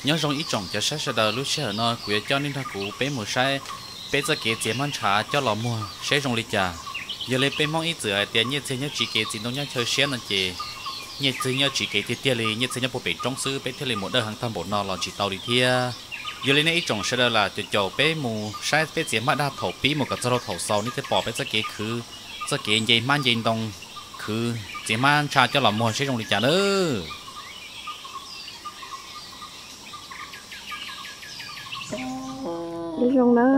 nhớ trong ít trồng cho sát sát đầu lúc sẽ nó quyệt cho nên thằng cụ bé một sai bé cho kế chế món trà cho lò mua sẽ trong lịch trà giờ lấy bé mong ít rửa tiền như thế nhớ chỉ kế chỉ đông nhớ chơi xe nó chị như thế nhớ chỉ kế thì tiền liền như thế nhớ bộ bé trong xứ bé thế liền một đơn hàng tham bộ nó là chỉ tàu đi thia giờ lấy này ít trồng sẽ là cho chầu bé mù sai bé chế mà đa thầu bí một cái cho thầu sau ní thế bỏ bé cho kế khứ cho kế dây man dây đông khứ chế man trà cho lò mua sẽ trong lịch trà nữa đi trong đó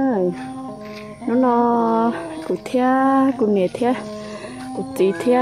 nó cụ thia cụ nhẹ thia cụ chỉ thia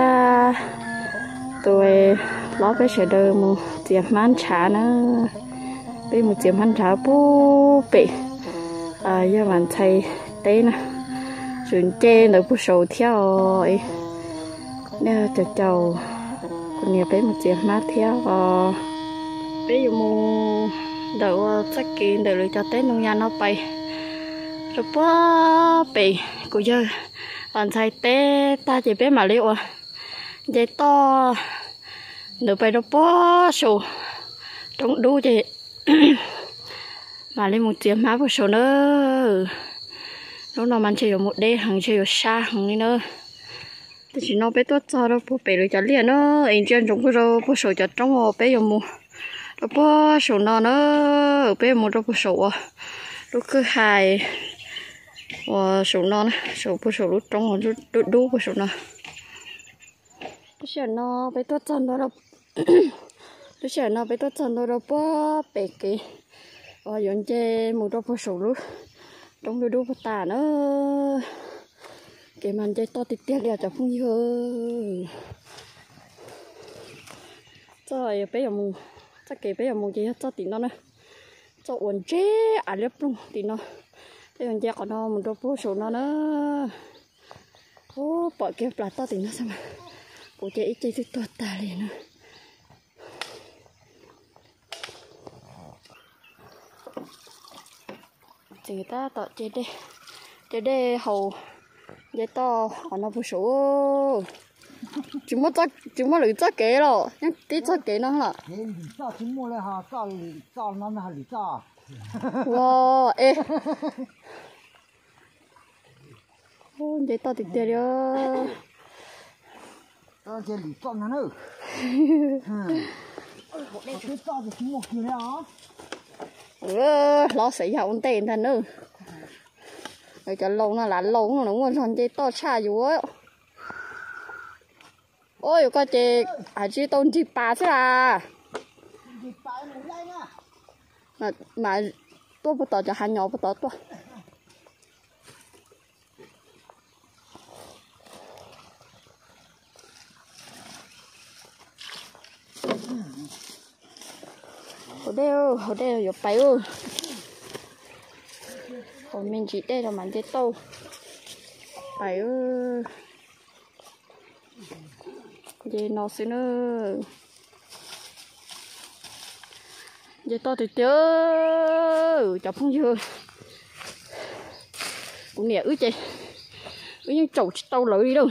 tôi lót cái sợi đờ một chiếc mán trà nữa bây một chiếc mán trà bố bể giờ bạn thấy đấy nè chuyện trên là bố sầu theo ấy nè chầu cụ nhẹ bây một chiếc mán theo bây giờ một đậu chắc kín đậu lấy cho tết nông nhà nó bay rồi bố bể của giờ bạn thấy tết ta chỉ biết mà liệu dây to nửa bay đâu bố sổ trong đu chị mà lên một chiếc má của sổ nữa lúc nào mình chơi một đêm hàng chơi xa hàng đi nữa thì chỉ nó bé tốt cho đâu bố bể lấy cho liền nữa anh chơi trong cái rồi bố sổ cho trong hồ bé dùng một bố sổ nó nữa bé một đâu bố sổ lúc cứ hài sổ nó sổ bố sổ lúc trong lúc đu bố sổ nó lúc nó bé tốt chân đó đâu lúc nó bé tốt chân đó đâu bố bể kì dọn chơi một đâu bố sổ lúc trong đu bố tả nữa cái màn chơi to tít tít liền cho không như rồi bé giờ mù chắc cái bé giờ mù chơi cho tí nó nữa cho uốn chế liếp luôn tí nó thế còn chơi còn nó một đôi phố số nó nữa bỏ cái plá to tí nó xem mà cô chơi ít chơi thì to ta liền nữa chỉ người ta tạo chơi đây hầu chơi to còn nó phố số chúng mới lấy chắc kế rồi nhưng tí chắc kế nó là chúng mua lại ha sao nó là lý do wow ê ôi vậy tao thì tiền rồi tao chơi lý do nó nữa đây cái to thì chúng mua kia đó lo xảy hậu tiền thành nữa rồi cho lâu nó là lâu nó muốn thành chơi to xa dữ ôi có chị chỉ tôn chị bà thế à mà tôi bắt đầu cho hai nhỏ bắt đầu tôi ở đây có bay ơi còn mình chỉ đây là màn chơi tô bay ơi vậy nó sẽ nữa vậy to thì chứ chọc không chưa cũng nè ứ chị ứ những chậu tàu lợi đi đâu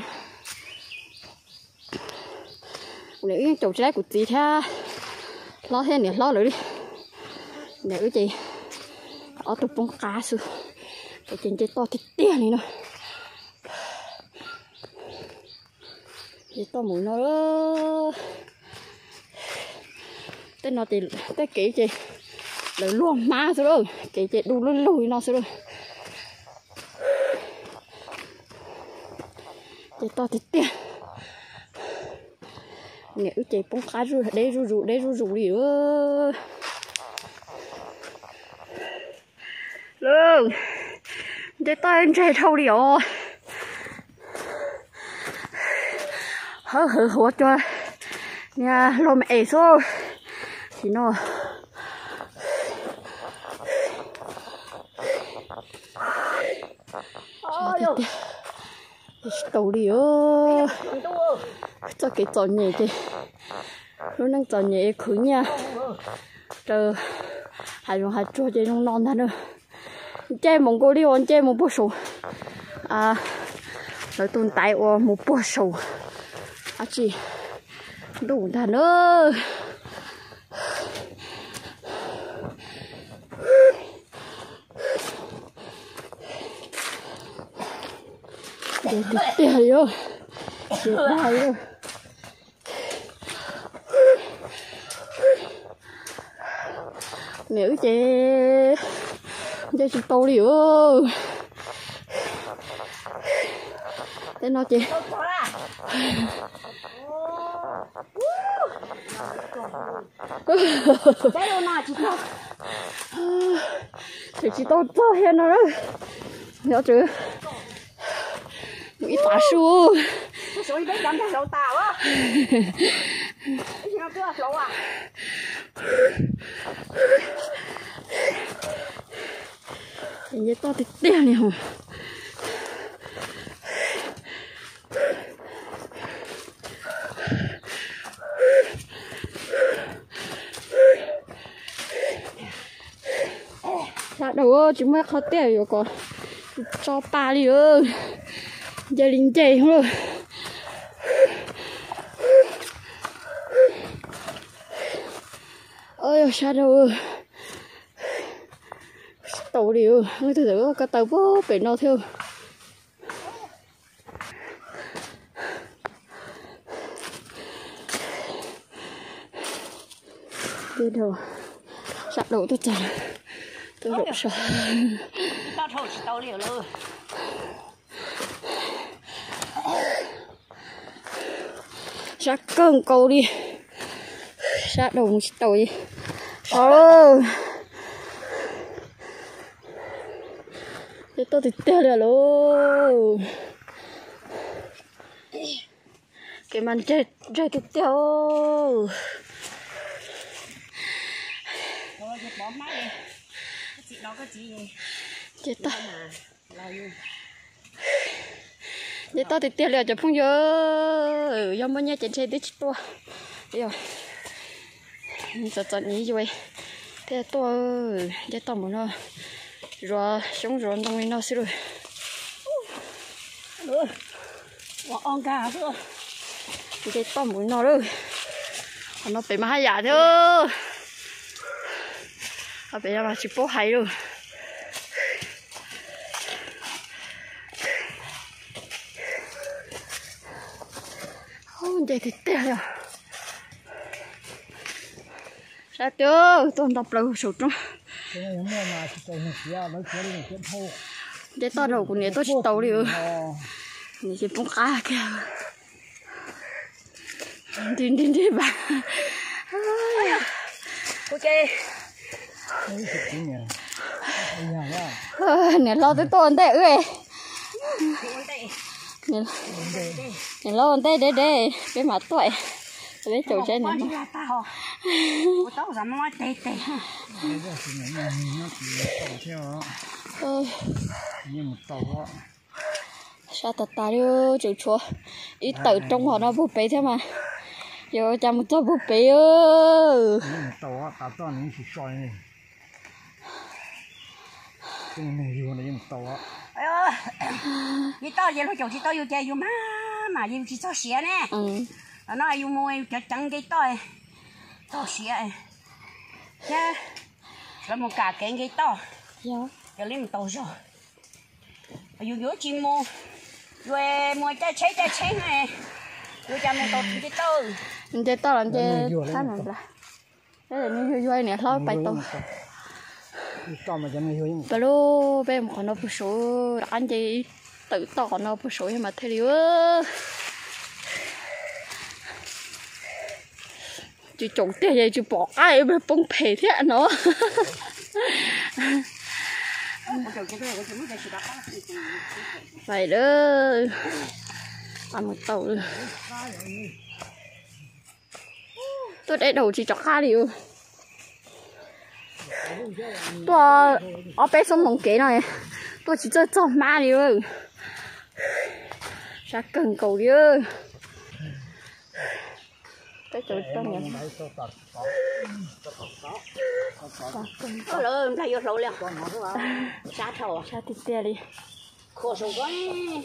cũng nè ứ những chậu trái của chị tha lo thế nè lo lợi đi nè ứ chị ở tụi bông cá sư cái trên chơi to thì tiền này nữa vậy to mũi nó đó tên nó thì tên kỹ chị là luôn má rồi đó kỹ chị đu lùi lùi nó rồi chị to thì tiền nếu chị bông cá rồi đây ru đi ơ luôn chị to anh trai thâu đi rồi hở cho nhà lo mẹ số thì nó tàu đi ơ cho cái tròn nhẹ chị lúc năng tròn nhẹ khử nha rồi hai chua chị trong non thật nữa chơi một cô đi on chơi một bộ sầu rồi tồn tại một bộ sầu chị đủ thật nữa để tiền vô để đài vô nếu chị cho chị tô liều thế nó chị chị tô tô hết nó rồi nhớ chứ nghĩ tả su suối đấy dám theo tàu á nó cứ lâu à vậy to thì đen này hả sao đâu chúng mới khó tiền rồi còn cho ba đi ơi gia đình chạy không rồi ơi sao đâu tàu đi ơi từ từ cái tàu bố phải nó theo đi đâu sao đâu tôi chẳng tôi đâu sợ tao thôi tao liều luôn sát cơn câu đi sát đầu tàu đi sao tôi thì tê rồi luôn cái màn chơi chơi tiếp theo thôi bỏ máy đi cái chị đó cái gì chết ta để tao thì tiêu liệu cho phong nhớ do mấy nhà trên xe đít to rồi giờ như vậy thế tôi để tao muốn nó rồi sống rồi trong nó xíu rồi on cả rồi để tao muốn nó rồi nó phải mà hai giả thôi bây giờ mà chỉ bố hay rồi vậy thì tệ rồi sao chưa tôi đọc lời sụt nó để tao đầu của tôi chỉ tàu đi này chỉ bông cá kìa đi bà ok nè lo tới tôi tệ ơi nè lo tệ để cái mặt tuổi để chỗ trên này tao dám nói tệ tệ sao ta đi chủ chúa ít tự trong họ nó bút bể thế mà giờ chăm một bút bể ơ tàu á tàu này chỉ soi này cái này vô này tàu á đi tao giờ nó chồng chị tao vô chơi vô mà vô chị tao xỉa nè nó vô mua cái trắng cái tao xỉa chứ rồi một cả cái tao giờ lấy một tàu rồi vô chị mua rồi mua trái này vô cho một tàu cái tao chơi tao làm chơi khác này là thế là như vui nè thôi bài tao và lúc bé một con nó phụ số ăn gì tự tỏ nó phụ số mà thấy điều chỉ trồng tiền vậy chỉ bỏ ai mà bông phê thế nó vậy đó ăn một tàu tôi để đầu chỉ cho khá điều tôi ở bé sống mong kế này tôi chỉ chơi cho má đi ơi sao cần cầu đi ơi cái chỗ trong này lớn ra vô sầu liền sát thầu sao thịt tê đi khổ sầu quá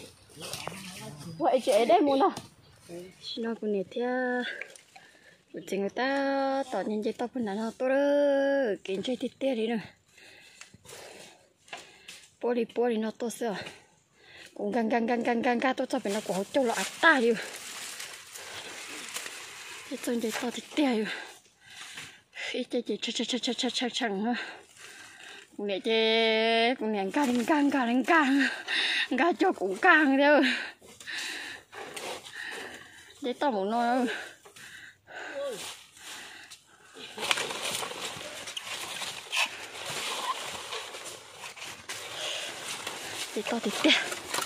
vậy chị đấy muốn đâu nó cũng nè theo chỉ người ta tỏ nhân chế tao phân nào tôi đó kiến chơi thịt tê đi nữa bố đi nó tốt sao cũng gan tôi cho bên nó của châu là ta đi cái chân để to thì tè khi chơi chẳng ha cũng để chơi cũng để gan cho cũng càng đâu để to một nồi để to thì tè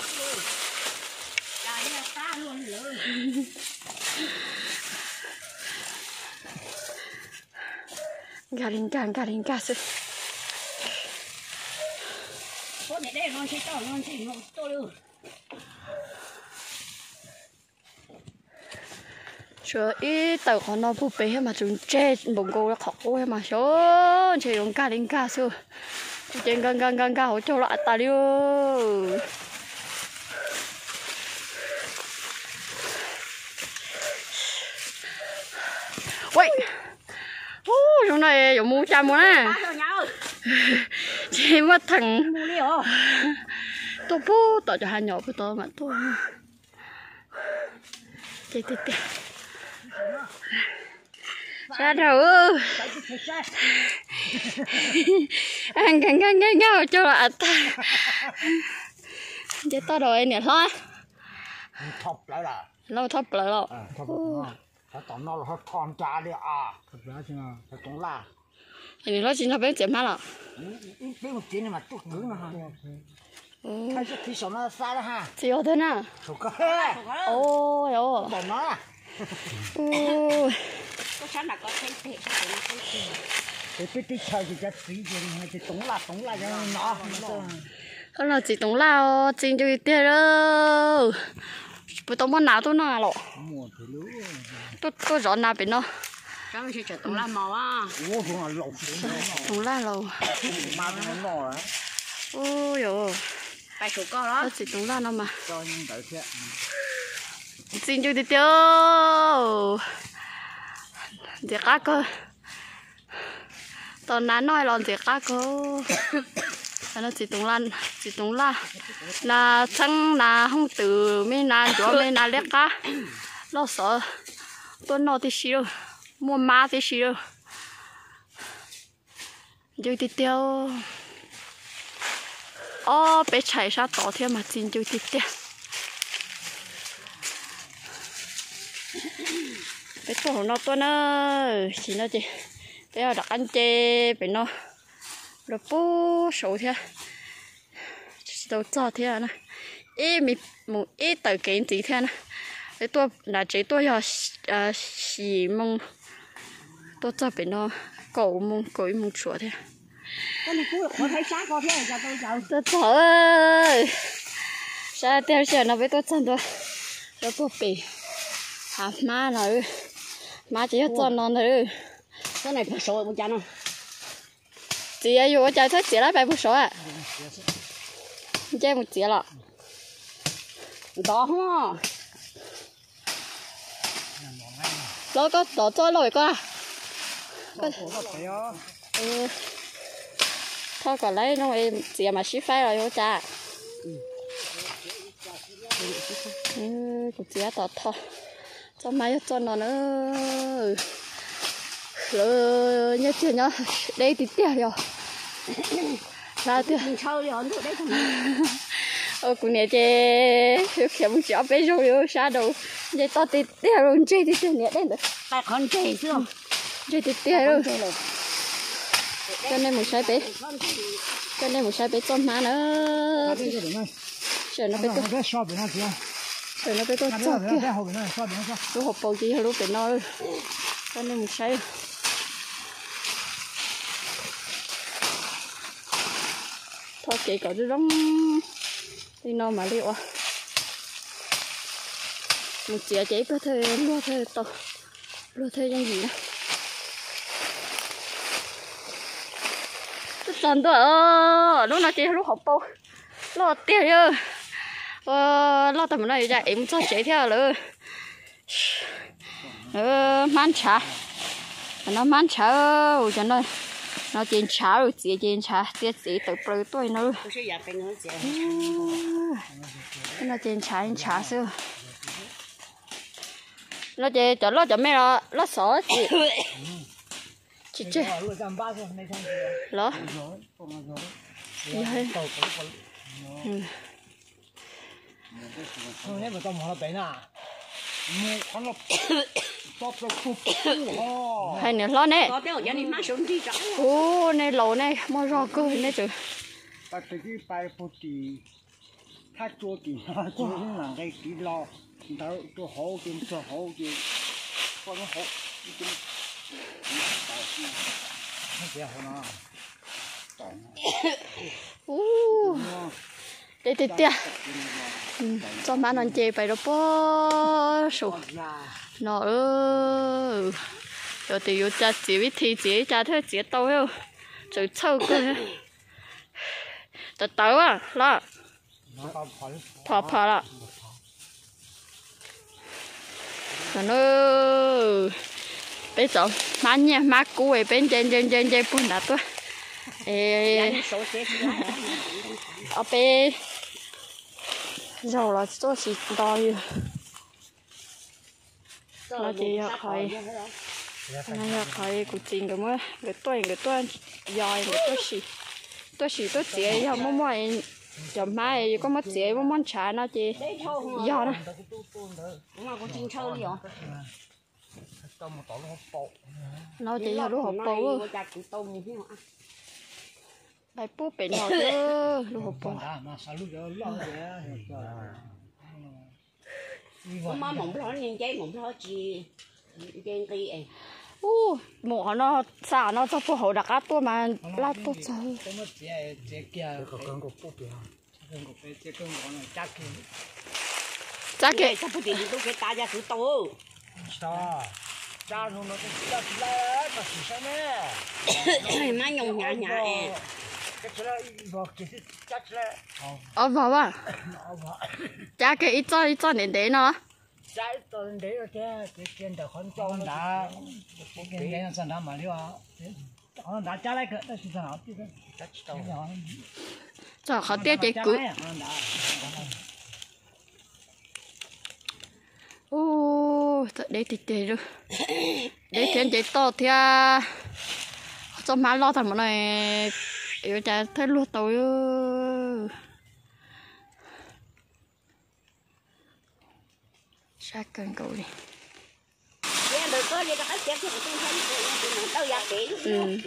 garing sư có để đây non chơi to non chơi non to luôn chờ ít tàu còn nó búp bê mà chúng chơi bông gô nó khó quá mà số chơi用garing sư chơi gan hỗ trợ lại ta đi Ui, trong này có mua chăm nè. Chị mất thằng. Tôi bố tỏ cho hai nhỏ của tôi mà tôi. Chị tít tít. Ra đâu. Anh gan cho là ta. Chị tao rồi nè thôi. thọc lại là Lâu thấp lại rồi. phải tổng nó là phải thon trà đi à thật ra chứ nào phải tổng la Thì nó chỉ là bé chém nó biết một chuyện này mà chút cứng mà ha hay chút thì nó sai đó ha chỉ có thế nào thuộc cơ ôi ôi bỏ nó à có sáng là có thấy thiệt cái chơi thì chắc phí tiền thì tổng la cho nó không là chỉ tổng lao chính cho tiền đâu bữa tổng bao nào tôi nói rồi tôi dọn nào bên nó cái mình chỉ tổng la màu á tổng la lầu ôi dồi bài số co đó chỉ tổng la nó mà cho những đợi thế chính cho tiêu gì cá cơ tao nói lon gì cá cơ nó chỉ tung la là chẳng là không từ mấy nàn chỗ mấy nàn lép cá lo sợ tôi nói thì xíu mua má thì xíu rồi thì tiêu bé chạy ra tỏ thêm mà xin rồi thì tiêu bé tổ nó tôi nó chỉ nó gì bé là đặc ăn chê bé nó rồi bố số thế đâu cho thế này ít một ít tờ kiến gì thế này cái tôi là chỉ tôi là xì mông tôi cho bên nó cổ mông chuột thế cái này cũng có thấy sáng có thế cho tôi chào tôi thở ơi sao theo giờ nó với tôi chân tôi rồi bố bì má rồi má chỉ cho nó rồi cái này phải số một trăm không chị ấy vô chơi thích chị lấy bài một số à chơi một chị lọ đó không nó có đổ trôi nổi qua thôi còn lấy nó em chị mà ship phái rồi vô cha của chị tỏ thôi cho máy cho nó nữa rồi nhớ chưa nhớ đây thì tiếc rồi ra tiếc mình sâu rồi nó đấy cũng nè chơi kiểu một chỗ bé rồi xa đầu vậy to thì tiếc rồi chơi thì tiếc nè đấy được bài con chơi chưa chơi thì tiếc rồi cho nên một sai bé cho má nữa rồi nó bé tôi rồi nó bé tôi cho kia lúc hộp bầu gì lúc bé nó cho nên một sai thôi kệ có đứa đóng đi nó mà liệu à một chia chế có thể lúa thôi to lúa thôi những gì đó tôi chọn tôi lúc nào chị lúc học bao lo tiền chứ lo tầm này ra em cho chế theo rồi man chả nó man chả cho nó nó trên chả rồi chị trên chả tiết chị tự bơi tôi nữa nó trên chả xưa nó trên cho nó cho mẹ nó xỏ chị chứ nó hay nè lo nè ô nè lẩu nè mua rau cơ nè chứ 他做给他做那个给老，他做好给做好给，做得好，一定。那别好呢。 ô đây đây đây cho má nó chê phải đó bó sổ nó rồi thì yêu cha chỉ biết thì chỉ cha thôi chỉ tao hiểu rồi sâu cơ tao tao à là phò là rồi nó bây giờ má nha má cũ ấy bên trên buồn đã tôi ở bên rồi là tôi chỉ đòi nó chỉ hỏi nó hỏi cụ trình cái mới cái tôi giỏi cái tôi chỉ không muốn chậm mai có mất chỉ muốn trả nó chỉ giỏi đó nó chỉ là lúc học bầu bài bố bị nọ chứ lúc học bầu má mộng đó nhìn cháy mộng đó chi trên ti ấy mỏ nó xả nó cho phụ hậu đặc áp tôi mà lát tôi chơi chắc kệ sao phải tìm tôi cái ta ra thử tôi sao cha nó cái lá mà sao nè má nhung nhả nhả vào à chắc kệ ít cho đến đấy nó trái tôi để rồi cái trên đầu con trâu đã cái này là mà liu à họ đã trả lại cái đó là nào chứ cho họ tiếc cái cũ ô để tịt rồi để trên cái to thì cho má lo thằng này yêu cha thấy luôn tôi sát cần cầu đi. Được có gì đó hết chết thì tôi thấy đâu giặt tiền.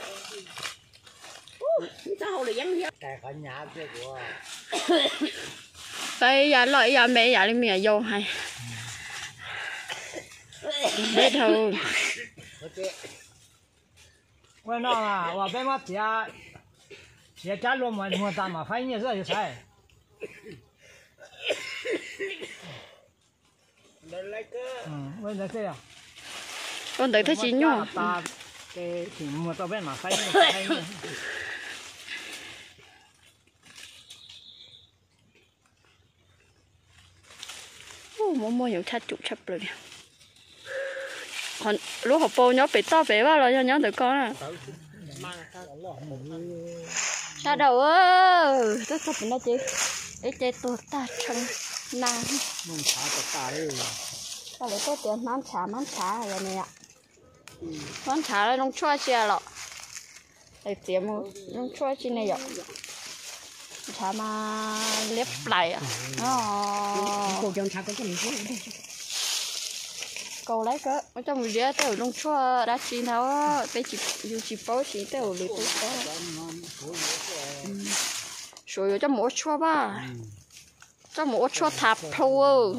Sao hồi là vắng vắng. Cái con nhà kia của. Bây giờ lợi giờ mẹ giờ đi mẹ vô hay. Để thôi. Quên nó à, và bên mắt thì trả luôn mà mua ta mà phải như thế thì sai. Bây giờ thế à? Con thấy thấy chín nhung. Cái thì mua tao bên mà phải như. Mua nhiều chặt chụp chập rồi. Còn lúc học bầu nhớ bị to bé quá rồi nhớ tụi con à. Sao đâu ơ, rất sắp nó chứ. Để chơi tuột ta chân nàng. Mông chả ta đấy. Ta lấy có tiền mắm chả rồi nè ạ. Mắm chả là nông chua chia lọ. Để tiền mua nông chua chia này ạ. Chả mà lép lại à. Cô chồng chả có cái gì hết. Cầu lấy cơ, ở trong một đĩa tao nông chua đã chín tháo á, bây giờ chỉ bao chỉ tao lấy tôi có. Rồi cho mỗi chua ba, cho mỗi chua tháp thôi.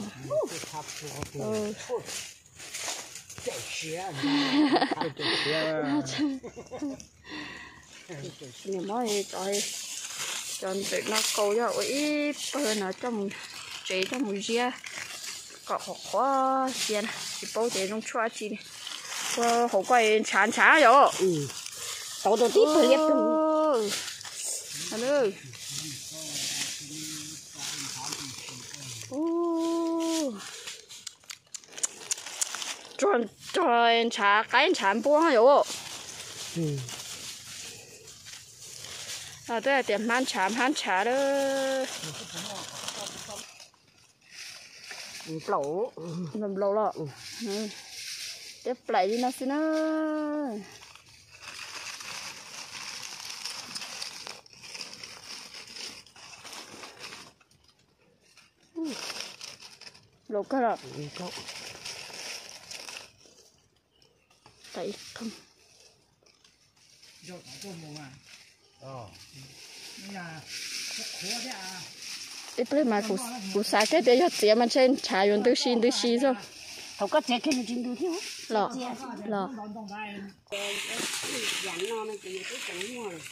Nhiều món rồi, chọn việc nó cầu cho ít bữa nó trong chế trong một đĩa. Có khó tiền chỉ bao tiền trong chua chi này, hổ quay chán rồi. Tao đồ tí phải liệp luôn. Alo. Chọn chán chán buông rồi. đây là tiệm hán trà đó lẩu làm lẩu lọ tiếp lại đi nó xin nó lẩu cái rồi tại không rồi có mồm à nên là khó thế à ít bữa mà cụ xài cái để cho chị mà trên trà yuan tư xin rồi thầu có trẻ cái này chính được thiếu lọ dặn nó mình chỉ cái chẳng mua rồi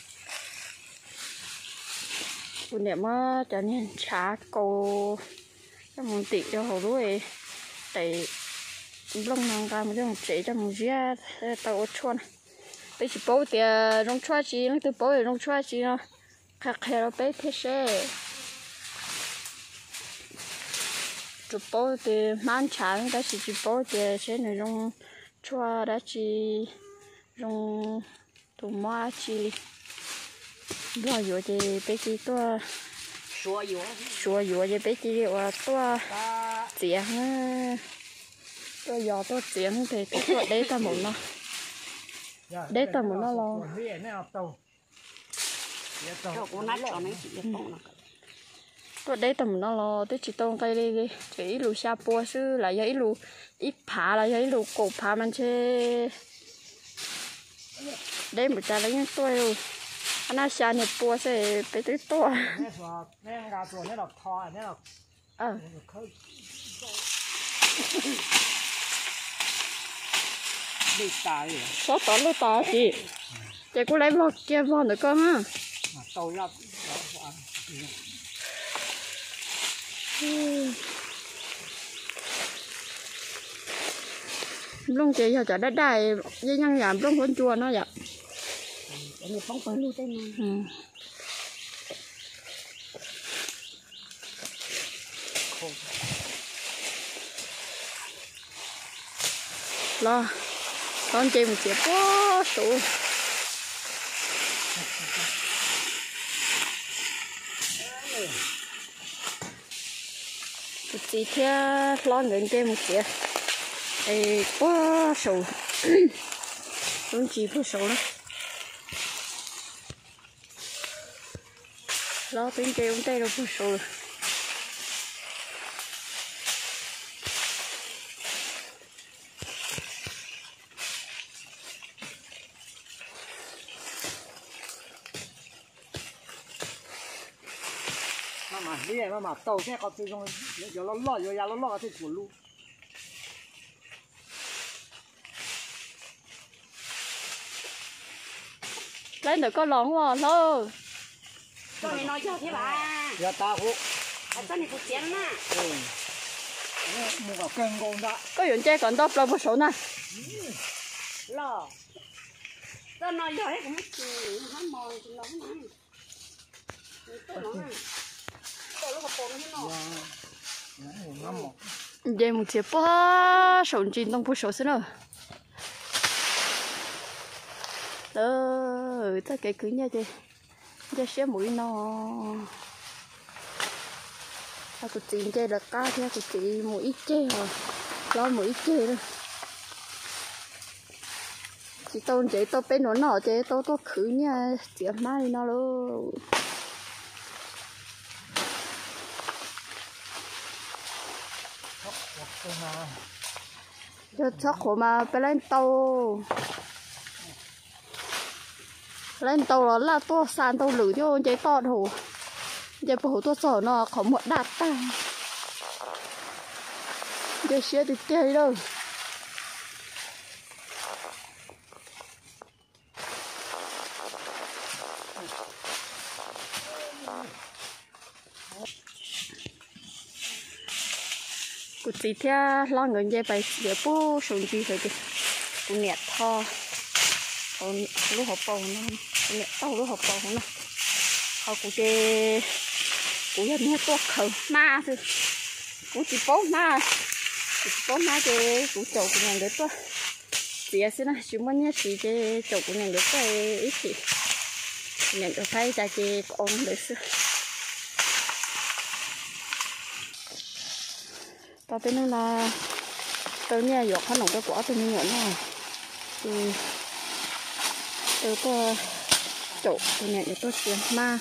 cụ niệm mà cho nên trà cô trong một tỷ cho hồ đuôi để lông nàng ca một trong chế trong một dĩa tàu chuan bây giờ bố thì rong chua chi nó từ bố thì rong chua chi nó khắc khe nó bé thế xe chụp bố thì mang chán đó chỉ chụp bố thì sẽ này rong chua đó chỉ rong tủ mua chi bao nhiêu thì bé chỉ to xua dừa thì bé chỉ là to tiền tôi giờ tôi tiền thì tôi đấy ta muốn nó đấy ta muốn nó lo tôi đấy ta muốn nó lo tôi chỉ tông cây đi chỉ ít lù xa bùa sư là ít lù ít phá là ít lù cổ phá mình chơi đấy một trái lấy những tôi luôn anh ấy xa nhập bùa sẽ bé tới to số tỏ lô tỏ chị chị cô lấy vọt kia vọt được con ha luôn chị giờ chợ đất đai với nhân giảm luôn con chua nó vậy mình phóng phấn luôn tên này lo con chị một chiếc quá sụ chị theo lo người chị một chiếc ấy quá sụ con chị quá sụ đó lo tiếng chị cũng tay đâu quá sụ mà đi này mà tàu xe có từ trong giờ nó lọt giờ nó lọt cái chuột luôn lấy được có lon quá lo cho nên nói cho thế bà giờ ta hộ cho nên cũng chén mà mua cả cân con đã có chuyện chơi còn tốt lâu một số này lo cho nói cho hết cũng hắn mò thì nó mà tôi nói tôi lúc còn thế nào vậy một chiếc quá sầu chín đông phun sầu xin rồi ta cái cứ như thế cho xé mũi nó ta cứ chín chơi là cá thế cứ chỉ mũi chơi rồi lo mũi chơi rồi chỉ tôn chơi tôi bên nó nọ chơi tôi khử nha chỉ mai nó luôn cho chóc của mà phải lên tàu là to sàn tàu lử cho chơi to hồ chơi bổ to sò nó không một đạp ta chơi xe thì chơi đâu cụ chỉ theo lo người chơi bài để bố sùng chi phải đi cụ nhẹ thò còn lúc học bầu nó nhẹ tao lúc học bầu nó họ cụ chơi cụ hiện hết tốt khẩu ma thôi cụ chỉ bố ma chơi cụ chậu cụ nhận được tốt chỉ là xin là chúng mình nhé chỉ chơi chậu cụ nhận được cái ít chỉ nhận được phải ra chị ôn được sự tao tên nó là tao nhà dọc khá nồng cái quả tao như nhận này thì tao chỗ tao nhận được tôi tiền ma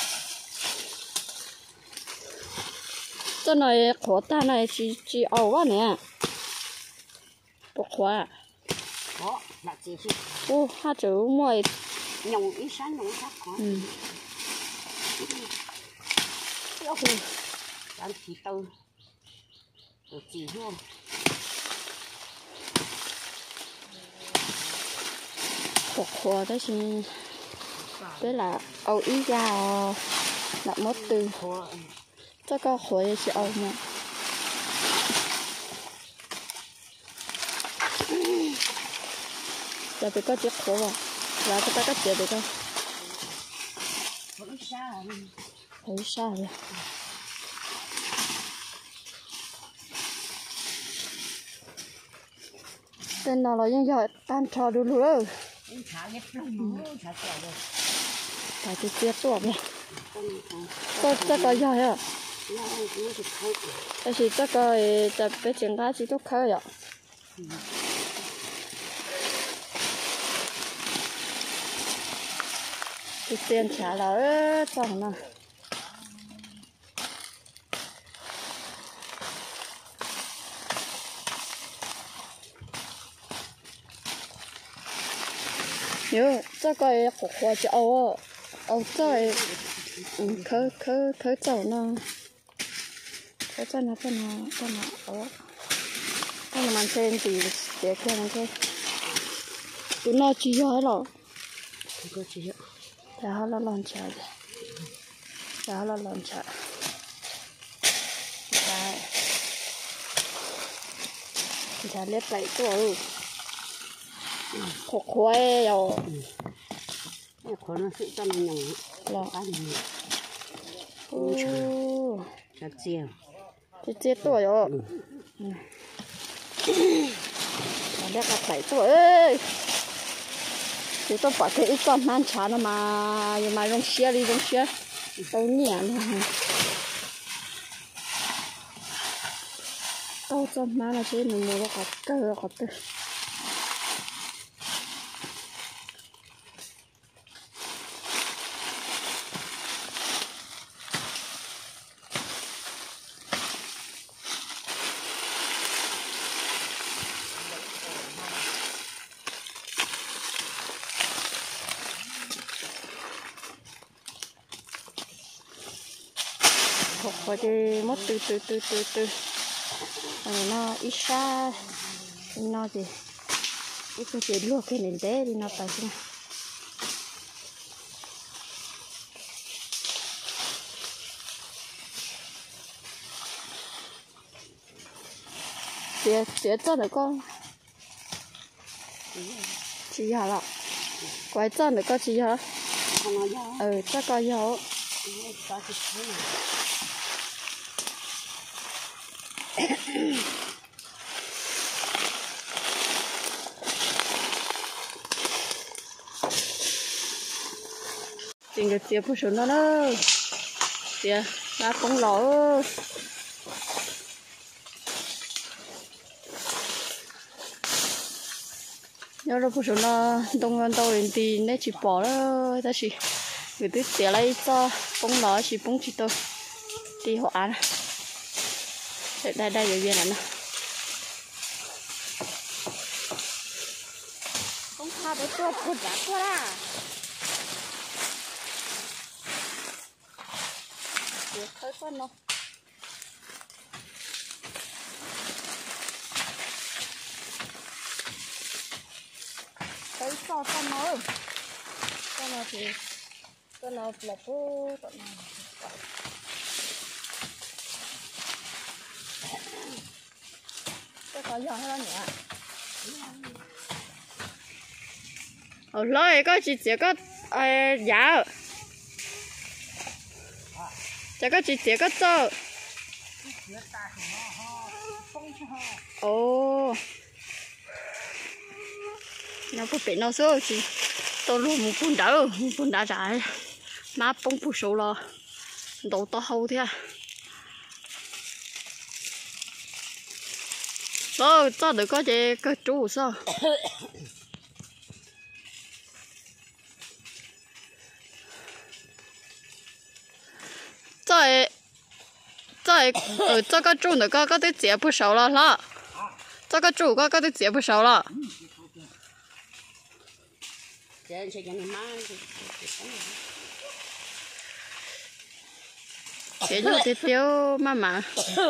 cái này khó ta này chỉ ẩu quá nè bột khoa khó là chỉ ô hai chữ mọi nhung ít sáng nhung khác khó ăn thịt tơ rồi chỉ luôn bột khoa đó thì đấy là ẩu ý ra là mất từ chắc có khối chỉ ẩu mà giờ bị có chiếc khổ rồi giờ tôi có chiếc được không thấy xa rồi tên nào là những giỏi tan trò đủ luôn phải thì chiếc tuột này tôi chắc có giỏi àแต่สิ这个จะไป整个是都可以。就捡起来了，咋呢？哟，这个火火就哦，哦这可走呢。cái chân nó ở cái mà trên thì để kia nó cái tụi nó chỉ cho rồi đó là lon chả đó là lon chả đấy chả lép lại tuổi khổ khóe rồi khổ nó sự cho mình nhảy là chả chiều chết tuổi rồi đẹp là 7 tuổi ơi thì tôi bỏ cái ít con man chả nó mà rong xe đi rong xe tao nhẹ tao cho man là chứ mình mua có cơ có tư họ thì mất từ nó ít xa nó thì ít có chuyện luộc cái nền đế thì nó phải chứ tía chân được con chị hả lọ quái chân được con chị hả chắc có dấu tình cái chia phụ số nó đâu chia ra không lỗ nhớ là phụ số nó đông hơn đâu đến thì nên chỉ bỏ đó ta chỉ người ta chia lại cho bông nó chỉ bông chỉ tôi đi họ ăn đây ở bên này nè không tha để tôi phun ra qua ra được hơi phân đâu thấy sao con nó thì con nó lọc vô tận này có giò hết nhỉ? Ở lơi có chỉ có giá, chỉ có cho. Ồ, nó có bị nó số gì? tôi luôn một phun đỡ trái má bông phụ số lo đầu to hậu thế đó cho được có gì cái chú sao在这个种的个都结不熟了啦，这个种个都结不熟了。切肉的丢妈妈，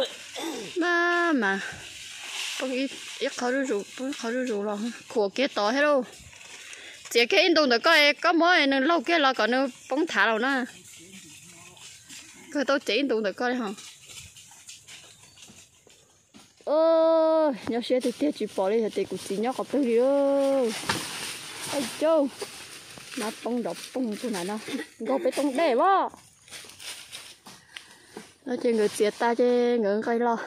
不一口就煮，不一口就煮了，苦给倒hết đâu。这个运动的个么能老给了个能崩塌了呢。cái tôi chỉ tụng được coi hả nhớ xe thì tiếc chỉ bỏ đi thì cũng chỉ nhớ có bao nhiêu ai châu nó bông độc bông chỗ này nó có phải tông đẹp quá nó chơi người chết ta chơi người cây lo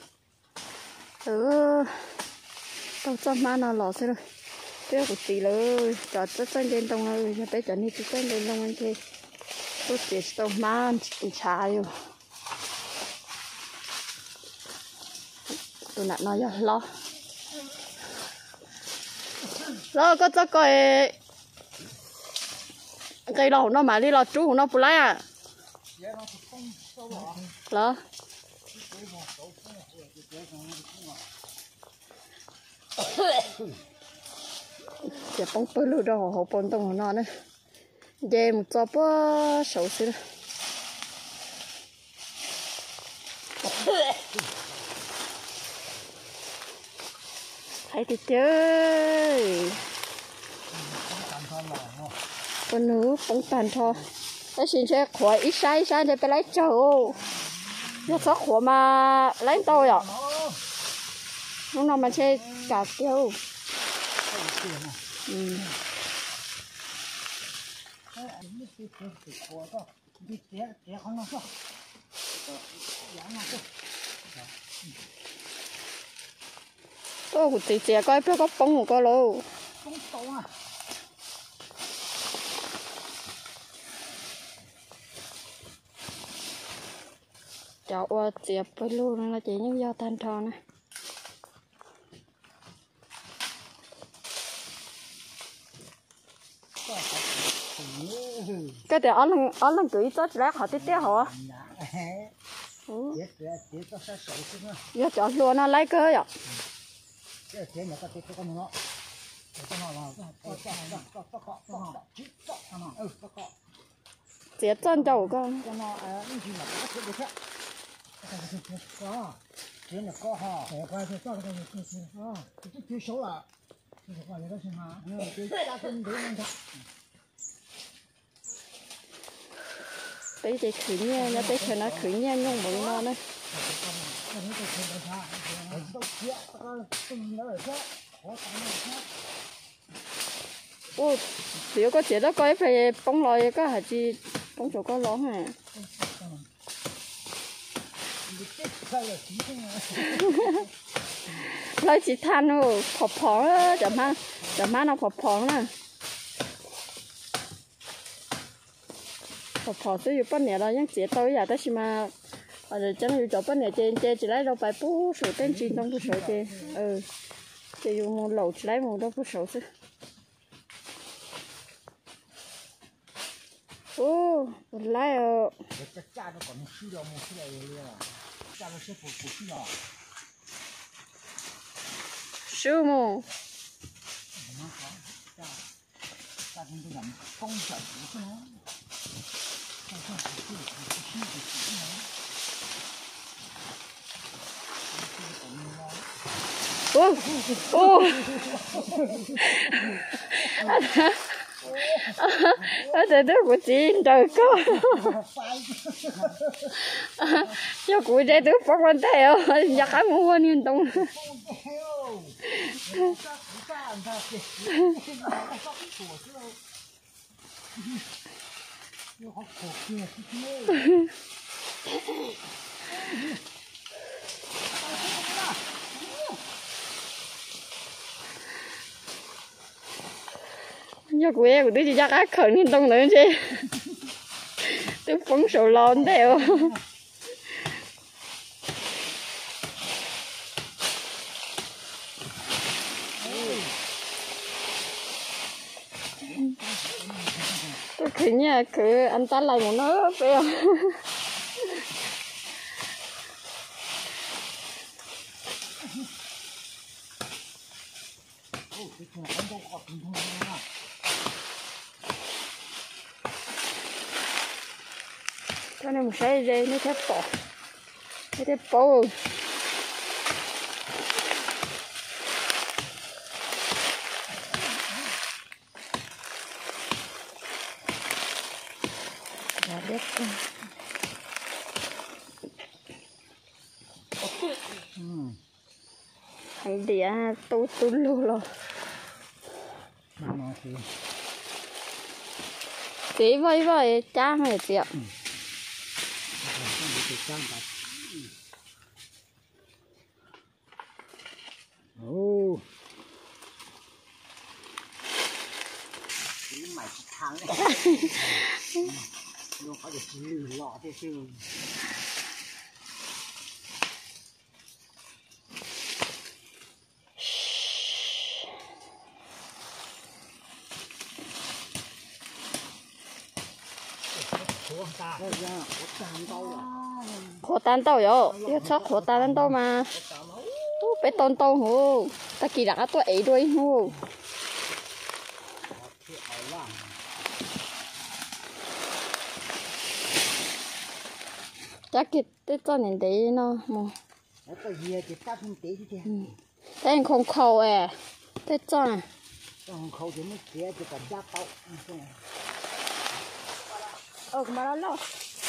tao cho má nó lò xe rồi cái cũng chỉ rồi cho tất trên tông rồi cho tới trận đi tất trên tông anh chơi tôi chỉ tao má chỉ trái rồi tôi nãy nói lo có cho coi cây lò nó mà đi lò chú nó phụ lấy à lo chỉ bông bự luôn đâu họ bông tông nó nữa về một chỗ bơ sầu xí thấy thì chơi con nữ bông tàn thôi cái xin sẽ khỏi ít sai để phải lấy chậu nó có khổ mà lấy tôi à lúc nào mà chơi cả tiêu tôi cũng chỉ coi phải có bông một cái lô cháu chè phải luôn là chỉ những do tan tròn này cái thì ở lần cưới cho lát họ tiếp hả giờ chọn luôn nó lấy cơ vậy chế chân đầu con tí thì khử nha nó tí thì nó khử nha nhung bụng nó nữa ô nếu có chế đó coi phải bông lòi có hả chị bông chỗ có lỗ hả lấy chỉ than thôi phập phồng á chậm má nó phập phồng nè phập phồng sử dụng bánh này là những chế tôi giờ tới mà rồi cho nó cho bánh này trên chỉ lấy đâu phải bú sữa tên chín trong bú sữa trên chỉ dùng một lẩu chỉ lấy một đâu bú sữa chứ ô lấy rồi sư mù ô ô ở đây đó của chị trời có cho cụ đây tôi phát lên theo giặc cái mua quên yên tâm giờ quê của tôi chỉ chắc ác khẩn nên tông nữa chứ tôi phóng sầu lon theo tôi khỉ nha cứ anh ta lại một nó phải không cái này một cái dây nó thép bỏ nó thép bỏ đẹp hành đĩa tu tu luôn rồi chị với cha mày chị ạ Ồ, mày thắng đấy, nó có được lử lọ thế chứ. khổ tan tàu yo yo chắc khổ tan tàu mà bé tôn tàu hú ta kỳ đã tôi ấy đuôi hú chắc cái tết cho nên đấy nó mà thế không khâu à tết cho này không khâu thì mới kia chỉ cần giá tàu mà nó lo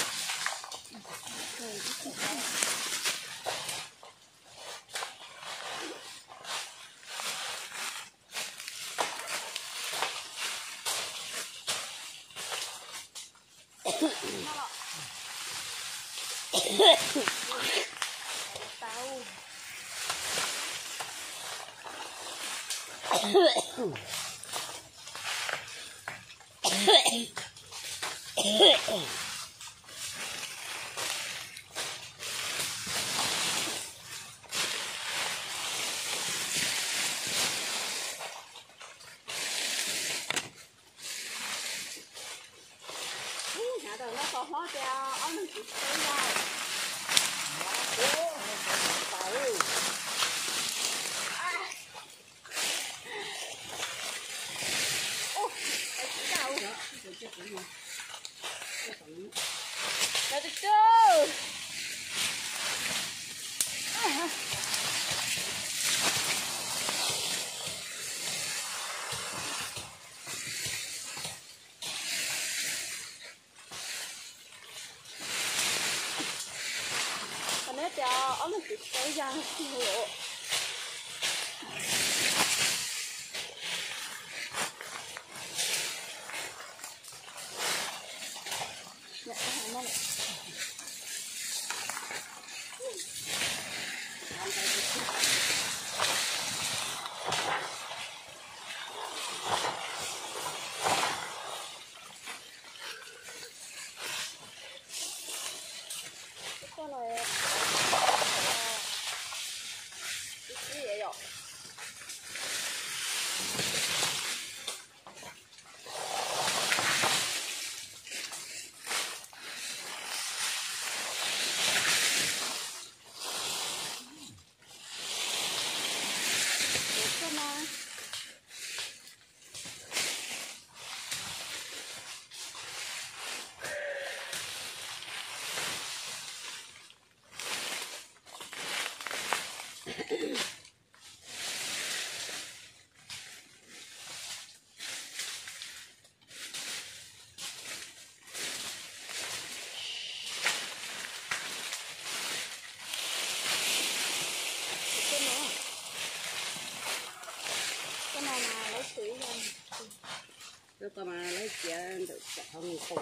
Lúc mà lấy chuyện được không không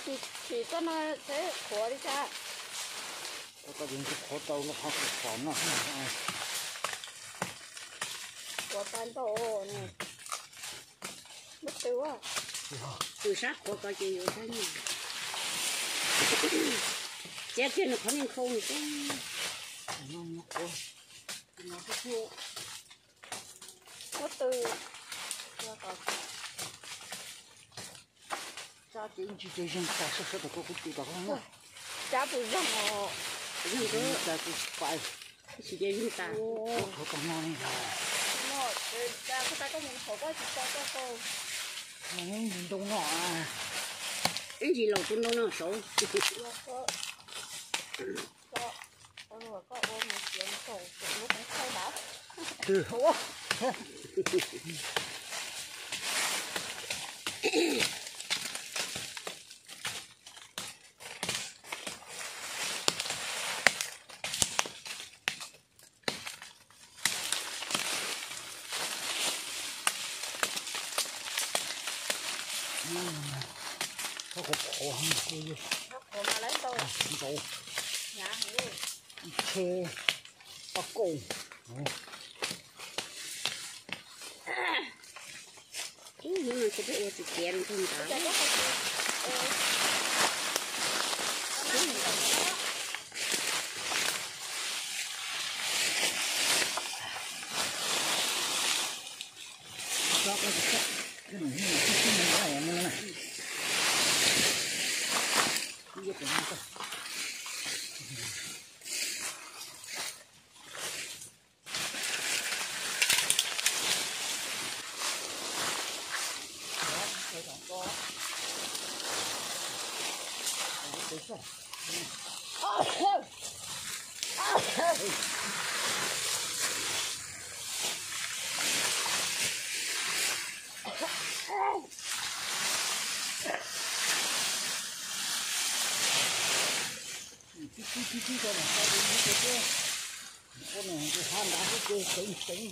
thì cho nó sẽ khó đi cha có những cái khó tàu nó học khó nó khó tan tổ này mất tiêu à từ sát có cái gì ở đây nhỉ chết kia nó không nên khô nữa nó có nó có chua mất tiêu ra còn cha chỉ chơi dân ta sẽ có cái gì đó không cha bùi rong họ nhưng cứ ta cứ phải chỉ chơi chúng ta có con ngon này nó cha cái ta có những khổ quá thì cha có cô những nhìn đông nọ cái gì lẩu cũng nó xấu có ôm một chuyện cổ nó cũng khai báo ừ có khổ không cái gì khổ mà lấy tôi tổ nhà đi xe bắt cổ nhưng mà cái đấy thì tiền không cả cho cái này này này này biết rồi không cái con này cái than đá cái tính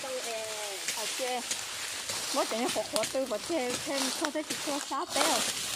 à chê mỗi chuyện khổ khổ tư và chê thêm cho thấy chỉ cho 6 téo